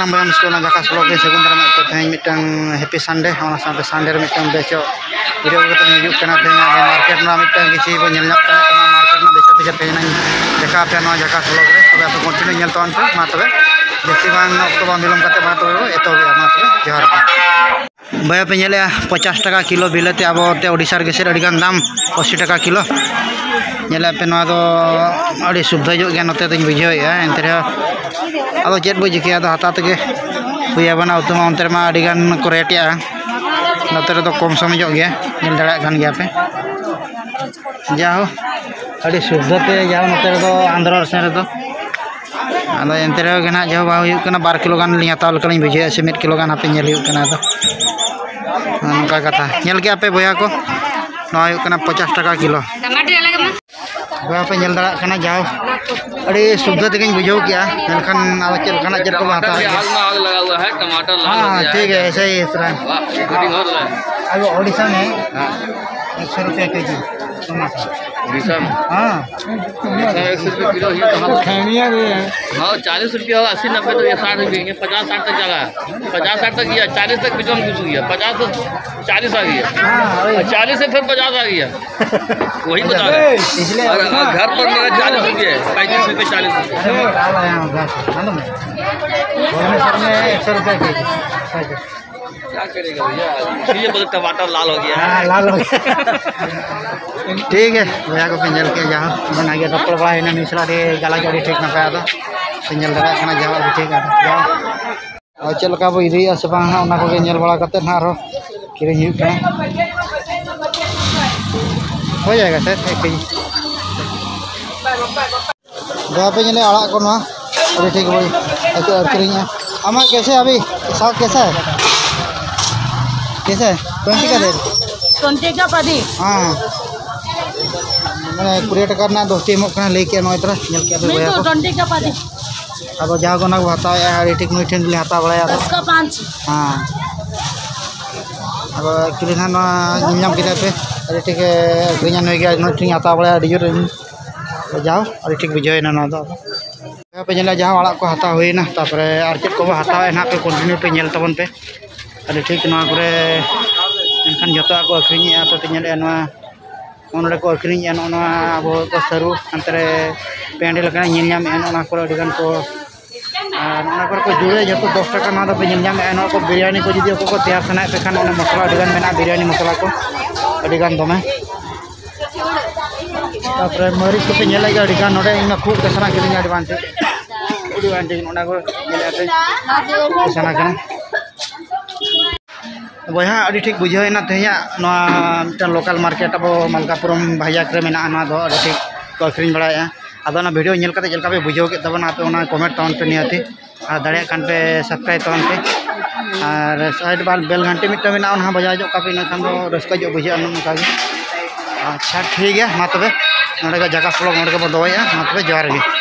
दाराम बयाम स्कूल जकास ब्लॉग सगुन दाराम तेज मिट्टन हैप्पी संडे संडे मिट्टन बेचो वीडियो को हजूना मार्केट मिट्टन किसी बो मार्केट बेचो तेज तेज देखा पे जकास ब्लॉग तब आप कंटिन्यू पे बेसी बांग अक्ट बांग विलम्ब एतोब जोहार भैया पे 50 टाका किलो बिलाती अब उड़ीसा गेसेर अड़ीगान दाम 80 टाका किलो पे शुद्ध गया नोते बुझे एनते अब चेक बो जिके हता तेगे हुईबना उतुमा अंतर में अड़ीगान को रेटिया नोते कम समझ गया दाड़ा पे जाओ अड़ी शुद्धते जाओ नोते आंध्र सेन अद एनते ना जो 2 किलो गान हताव लेकिन बुझे से 1 किलो गान हापे नौका कथा के पे बया को 50 टाका किलो बया पे दाड़ा जाओ अड़ी शुद्ध तेज बुझे किया चेक को हता हाँ ठीक है ऐसे ही इस तरह अब उड़ीसा में 100 रुपया के जी उड़ीसा में हाँ 100 रुपये किलो ही हाँ 40 रुपया होगा 80 90 तो ये 60 रुपये 50 60 तक जगह 50 60 तक गया 40 तक बिचम कुछ गया 50 से 40 आ गया 40 से फिर 50 आ गया वही बता रहे और घर पर मेरा 40 रुपये 35 रुपये 40 रुपये 100 रुपये के जी क्या करेगा भैया इसलिए बोले टमाटर लाल हो गया लाल हो गया ठीक है भैया को पिंजल के जहाँ बना गया रपड़ बड़ा है निचला गला चढ़ी ठीक ना पाया पिंजल दाड़ा जाओ अभी ठीक है जाओ और चल का बो इदी से बड़ा बड़ा करते ना किरिंग हो जाएगा सर 1 केजी जहाँ पे आड़ा को अभी ठीक भाई किरिंग आमा कैसे अभी साग कैसा है 20 का दे 20 का पदी हाँ मैंने 20 टाका ना 10 एमोना लेके तरह भैया को 20 का पदी अब जहाँ को हत्या ठीक नुई ठेन हत्या बड़ा 10 का 5 हाँ अब एक्चुअली ना नाम पे अभी ठीक अक्रीना नुई नुई ठेन हत्या बड़ा जोर जाओ अभी ठीक बुझेना पे जहाँ आड़ा को हत्या हुईना तापर और चेक को हत्या ना पे कंटिन्यू पे तबन पे अभी ठीक ना एनखान जो को अक्रीने तो पे नोड़े को अक्रीने अब सरू अंतरे पेंडे लेना को अड़ीगान को को जुड़े जो 10 टाका ना पे को बिरयानी को जुदी को तैयार सना पे खान मसला अड़ीगान में बिरयानी मसला को अड़ीगान दमे तापर मरीच को पे अड़ीगान नोड़े इन खूब सना किरी को सना बया अभी ठीक बुझेना तेज लोकल मार्केट अब मलकापुरम भाईजाक में ठीक को अक्रीन बड़ा अब वीडियो चलते चलका पे बुझे तबना पे कमेंट तबन पे निहती दाड़ा खान पे सब्सक्राइब तबन पे और साइड बार बेल घंटे मिट्टा में बजा जो का पे इनखान रस्का जो बुझे नौका अच्छा ठीक है मा तबे नोड़े जकास ब्लॉग नोड़े को दवाया मा तबे जोहार गे।